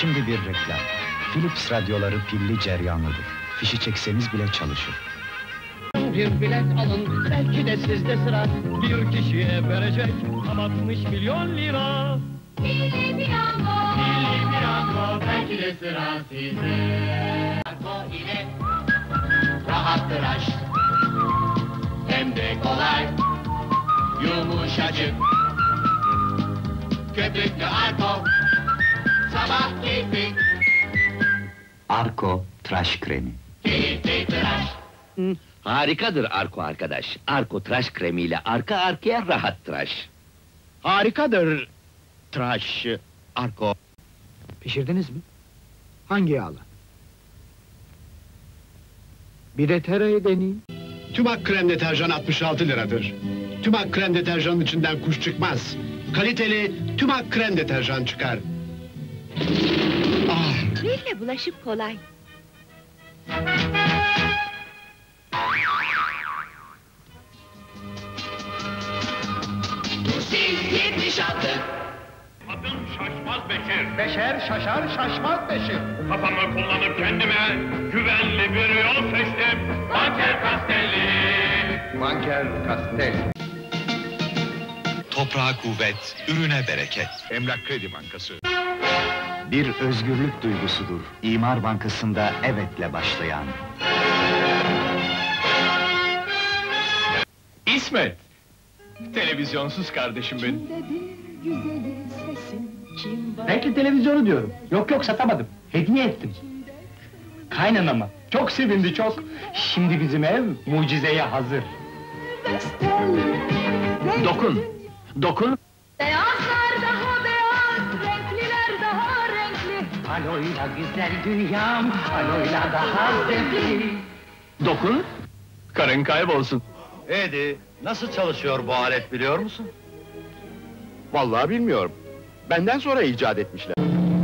Şimdi bir reklam. Philips radyoları pilli ceryanlıdır. Fişi çekseniz bile çalışır. Bir bilet alın, belki de sizde sıra. Bir kişiye verecek tam 60 milyon lira. Milli piyango, Milli piyango, belki de sıra sizde. Arko ile Rahat tıraş, hem de kolay, yumuşacık. Köpüklü Arko, sabah keyfi, Arko tıraş kremi. keyifli tıraş. Harikadır Arko arkadaş. Arko tıraş kremiyle arka arkaya rahat tıraş. Harikadır tıraş, Arko. Pişirdiniz mi? Hangi yağla? Bir de tereyağı deneyin. TÜMAK krem deterjan 66 liradır. TÜMAK krem deterjanın içinden kuş çıkmaz. Kaliteli TÜMAK krem deterjan çıkar. Kremle bulaşık kolay. Dursin 76. Adım Şaşmaz Bekir. Beşer şaşar şaşmaz beşir. Kafamı kullanıp kendime güvenli bir yol seçtim. Banker Castelli. Banker Kastel. Toprağa kuvvet, ürüne bereket. Emlak Kredi Bankası. Bir özgürlük duygusudur. İmar Bankası'nda evetle başlayan. İsmet. Televizyonsuz kardeşim benim. Belki televizyonu diyorum. Yok satamadım. Hediye ettim. Kaynanama. Çok sevindi çok. Şimdi bizim ev mucizeye hazır. Dokun. Dokun. Beyazlar daha beyaz, renkliler daha renkli. Aloyla güzel dünyam, aloyla daha zevkli. Dokun. Karın kaybolsun. Edi, nasıl çalışıyor bu alet biliyor musun? Vallahi bilmiyorum. Benden sonra icat etmişler.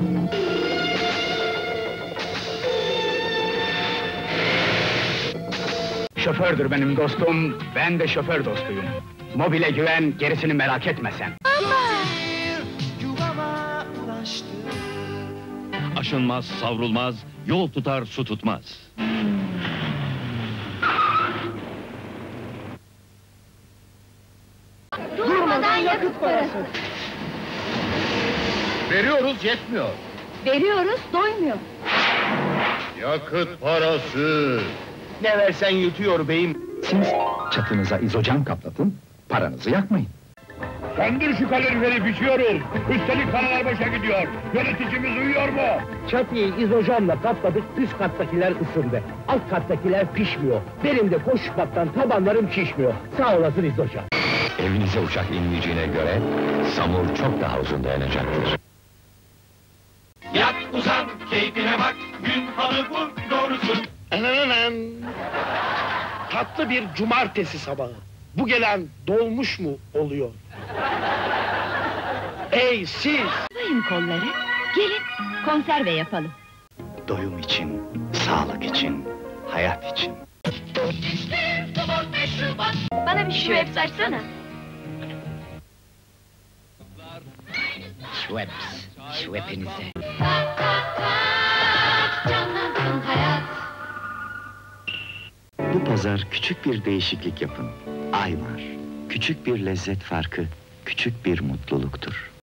Şofördür benim dostum, ben de şoför dostuyum. Mobile güven, gerisini merak etme sen. Aşınmaz, savrulmaz, yol tutar, su tutmaz. Durmadan yakıt parası. Veriyoruz yetmiyor. Veriyoruz, doymuyor. Yakıt parası. Ne versen yutuyor beyim. Siz çatınıza izocan kaplatın, paranızı yakmayın. Söndür şu kaloriferi pişiyoruz. Üstelik paralar boşa gidiyor. Yöneticimiz uyuyor mu? Çatıyı izojanla kapladık, üst kattakiler ısındı. Alt kattakiler pişmiyor. Benim de koş kattan tabanlarım şişmiyor. Sağ olasın izojan. Evinize uçak inmeyeceğine göre, samur çok daha uzun dayanacaktır. Yat uzan, keyfine bak. Gün halı bu, doğrusun. Tatlı bir cumartesi sabahı. Bu gelen dolmuş mu oluyor? Ey siz! Bayın kolları, gelin konserve yapalım. Doyum için, sağlık için, hayat için. Bana bir şüvep açsana. Şveps, şvepinize. Canlansın hayat. Bu pazar küçük bir değişiklik yapın. Ay var. Küçük bir lezzet farkı, küçük bir mutluluktur.